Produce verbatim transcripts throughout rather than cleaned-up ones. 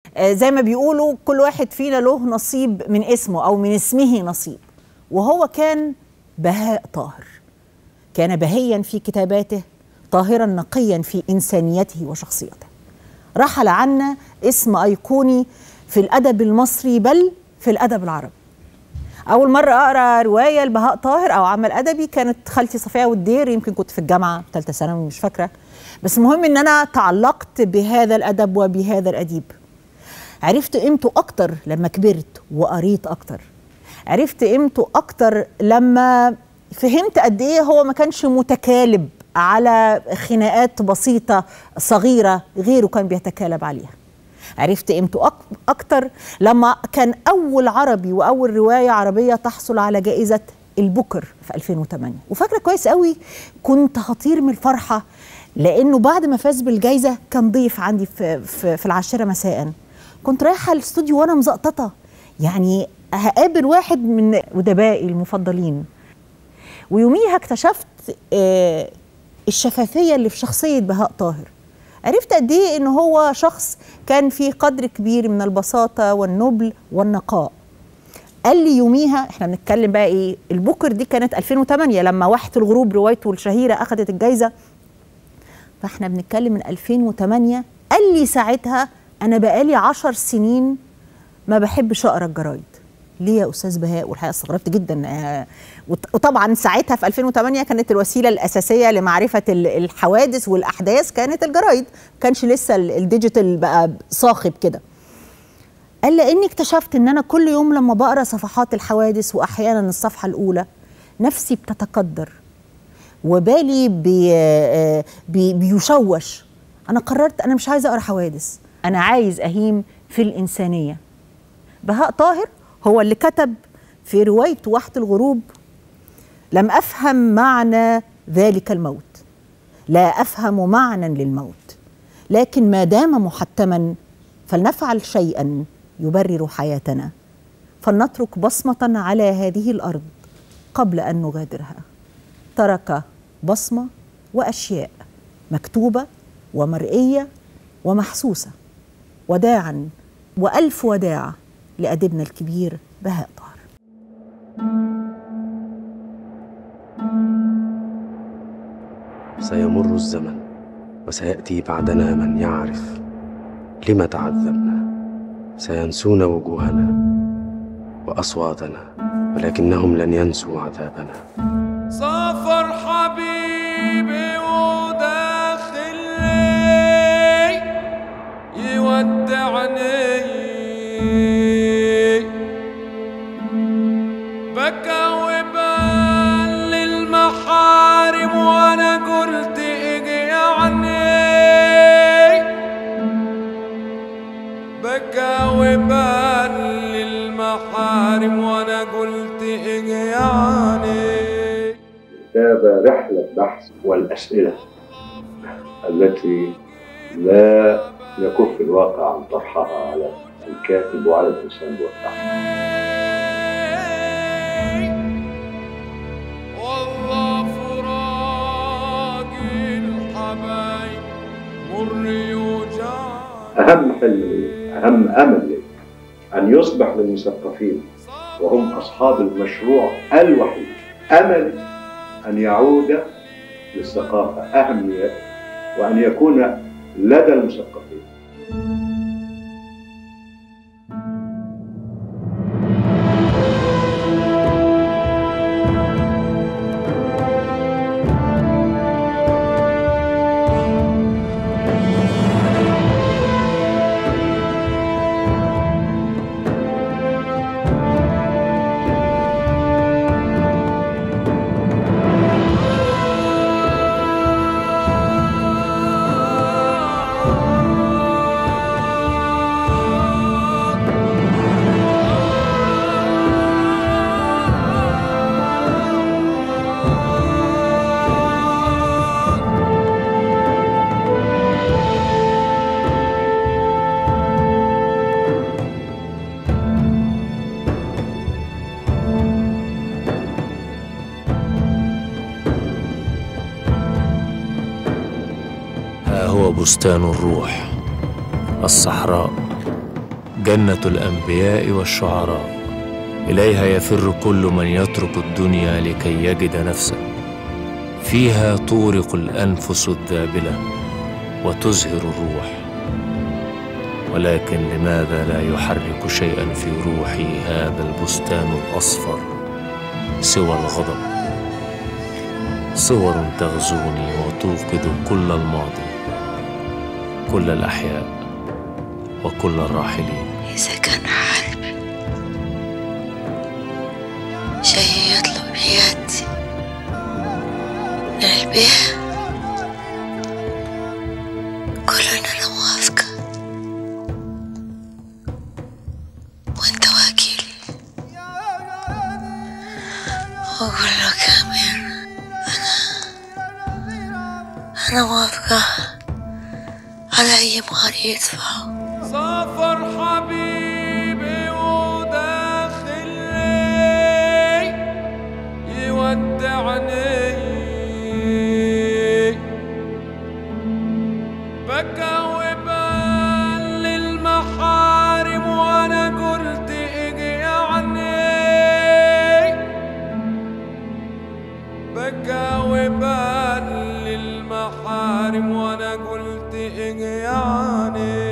آه زي ما بيقولوا كل واحد فينا له نصيب من اسمه أو من اسمه نصيب، وهو كان بهاء طاهر. كان بهيا في كتاباته، طاهرا نقيا في إنسانيته وشخصيته. رحل عنا اسم أيقوني في الأدب المصري بل في الأدب العربي. أول مرة أقرأ رواية لبهاء طاهر أو عمل أدبي كانت خالتي صفية والدير، يمكن كنت في الجامعة ثالثة ثانوي مش فاكرة، بس المهم إن أنا تعلقت بهذا الأدب وبهذا الأديب. عرفت قيمته أكتر لما كبرت وقريت أكتر. عرفت قيمته أكتر لما فهمت قد إيه هو ما كانش متكالب على خناقات بسيطة صغيرة غيره كان بيتكالب عليها. عرفت قيمته أكتر لما كان أول عربي وأول رواية عربية تحصل على جائزة البوكر في ألفين وثمانية. وفاكرة كويس قوي كنت هطير من الفرحة، لأنه بعد ما فاز بالجائزة كان ضيف عندي في, في, في العاشرة مساء. كنت رايحة الاستوديو وأنا مزقططة، يعني هقابل واحد من أدبائي المفضلين. ويوميها اكتشفت آه الشفافية اللي في شخصية بهاء طاهر. عرفت قد ايه ان هو شخص كان فيه قدر كبير من البساطة والنبل والنقاء. قال لي يوميها، احنا بنتكلم بقى ايه، البوكر دي كانت ألفين وثمانية لما واحة الغروب روايته الشهيرة اخذت الجايزة، فاحنا بنتكلم من ألفين وثمانية. قال لي ساعتها انا بقالي عشر سنين ما بحبش اقرا الجرايد. ليه يا استاذ بهاء؟ والحقيقه استغربت جدا. آه وطبعا ساعتها في ألفين وثمانية كانت الوسيله الاساسيه لمعرفه الحوادث والاحداث كانت الجرايد، ما كانش لسه الديجيتال بقى صاخب كده. قال لاني اكتشفت ان انا كل يوم لما بقرا صفحات الحوادث واحيانا الصفحه الاولى نفسي بتتقدر وبالي بي بي بيشوش. انا قررت انا مش عايزه اقرا حوادث، انا عايز اهيم في الانسانيه. بهاء طاهر هو اللي كتب في روايته واحة الغروب: لم أفهم معنى ذلك الموت، لا أفهم معنى للموت، لكن ما دام محتما فلنفعل شيئا يبرر حياتنا، فلنترك بصمة على هذه الأرض قبل أن نغادرها. ترك بصمة وأشياء مكتوبة ومرئية ومحسوسة. وداعا وألف وداع لأدبنا الكبير بهاء طاهر. سيمر الزمن وسيأتي بعدنا من يعرف لما تعذبنا. سينسون وجوهنا وأصواتنا ولكنهم لن ينسوا عذابنا. سافر حبيبي وداخل يودعني، بكى وبال للمحارم وانا قلت اجي يعني، بكى وبال للمحارم وانا قلت اجي يعني. كتاب رحلة بحث والأسئلة التي لا يكف الواقع عن طرحها على الكاتب وعلى الإنسان والتعب. والله فراق الحبايب مر يوجع. أهم حلم، أهم أمل أن يصبح للمثقفين وهم أصحاب المشروع الوحيد أمل أن يعود للثقافة أهمية، وأن يكون لدى المثقفين هو بستان الروح، الصحراء جنة الأنبياء والشعراء، إليها يفر كل من يترك الدنيا لكي يجد نفسه. فيها تورق الأنفس الذابلة وتزهر الروح، ولكن لماذا لا يحرك شيئا في روحي هذا البستان الأصفر سوى الغضب؟ صور تغزوني وتوقظ كل الماضي، كل الأحياء وكل الراحلين. إذا كان حرب شيء يطلب يدي للبيع، كلنا أنا موافقة وأنت وكيلي، وأقول له كمان أنا أنا موافقة على أي مهر يدفعه. سافر حبيبي وداخل يودعني، بكى وبال للمحارم وانا قلت اجي يعني، بكى وبال للمحارم وانا قلت اجي يعني.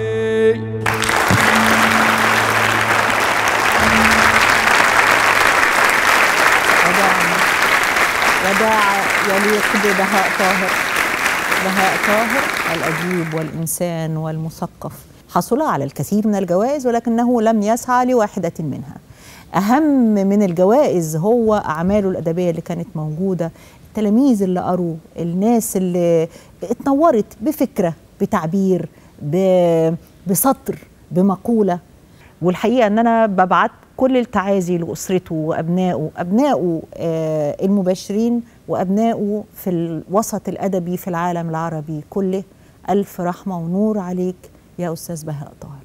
وداع يليق ببهاء طاهر. بهاء طاهر الأديب والإنسان والمثقف حصل على الكثير من الجوائز، ولكنه لم يسعى لواحدة منها. أهم من الجوائز هو أعماله الأدبية اللي كانت موجودة، التلاميذ اللي قروا، الناس اللي اتنورت بفكرة، بتعبير، بسطر، بمقولة. والحقيقة أن أنا ببعت كل التعازي لأسرته وأبنائه، أبنائه آه المباشرين وأبنائه في الوسط الأدبي في العالم العربي كله. ألف رحمة ونور عليك يا أستاذ بهاء طاهر.